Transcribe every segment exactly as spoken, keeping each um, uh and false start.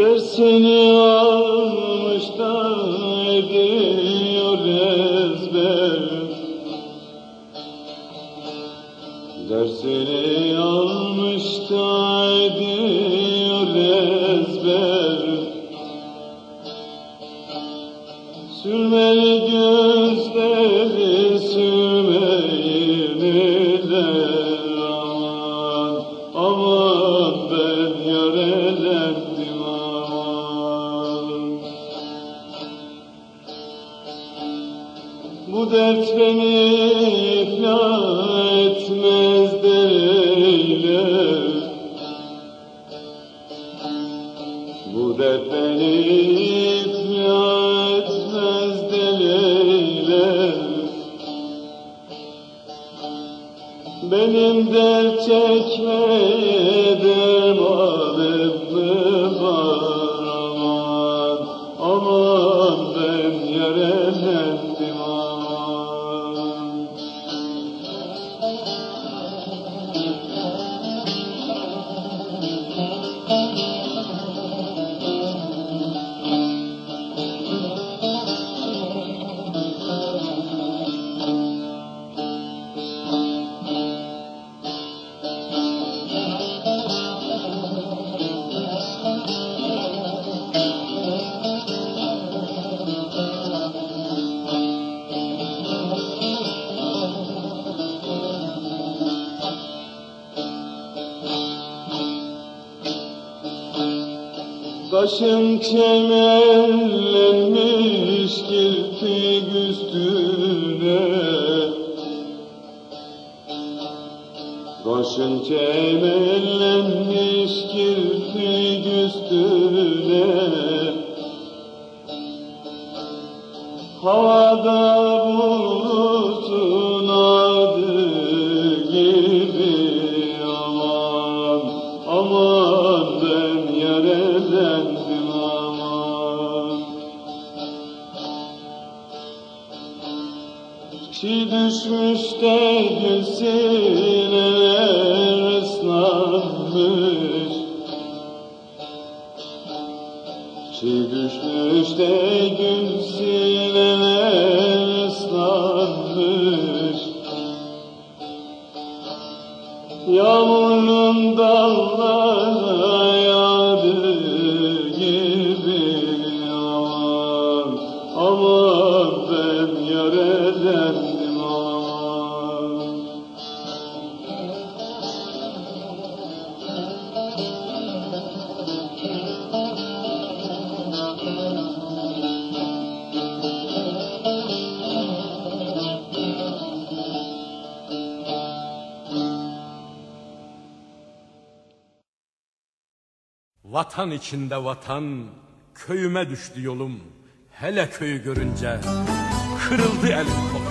Dersini almış da ediyor ezber. Dersini almış da ediyor ezber. Sürmeli gözleri sürmeyiniler. Aman aman ben yar elendim aman. Bu dert beni iflah etmez dereyler. Bu dert beni iflah etmez dereyler. Benim dert çekmeye dermanım var aman. Aman ben yar elendim aman. Başım kemerlenmiş kirpik üstüne. Başım kemerlenmiş kirpik üstüne. Havada bulutun adı gibi aman. Aman ben yar elendim aman. Çiğ düşmüş de gül sineler ıslanmış. Çiğ düşmüş de gül sineler ıslanmış. Yağmurun dallara yağdı gibi aman. Aman ben yar elendim aman. Vatan içinde vatan, köyüme düştü yolum. Hele köyü görünce kırıldı elim kolum.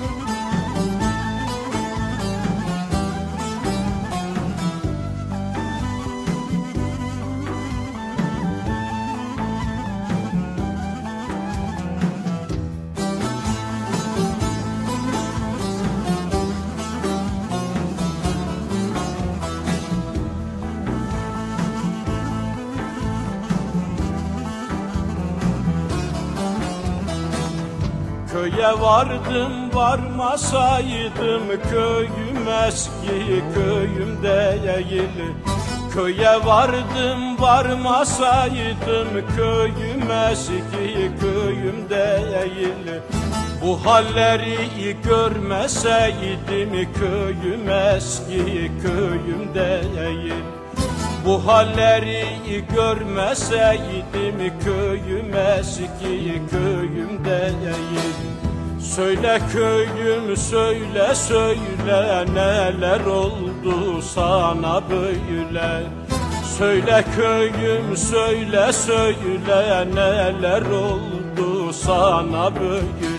Köye vardım varmasaydım köyüm eski köyüm değil. Köye vardım varmasaydım köyüm eski köyüm değil. Bu halleri görmeseydim köyüm eski köyüm değil. Bu halleri görmeseydim köyüm eski köyüm değil. Söyle köyüm söyle söyle neler oldu sana böyle. Söyle köyüm söyle söyle neler oldu sana böyle.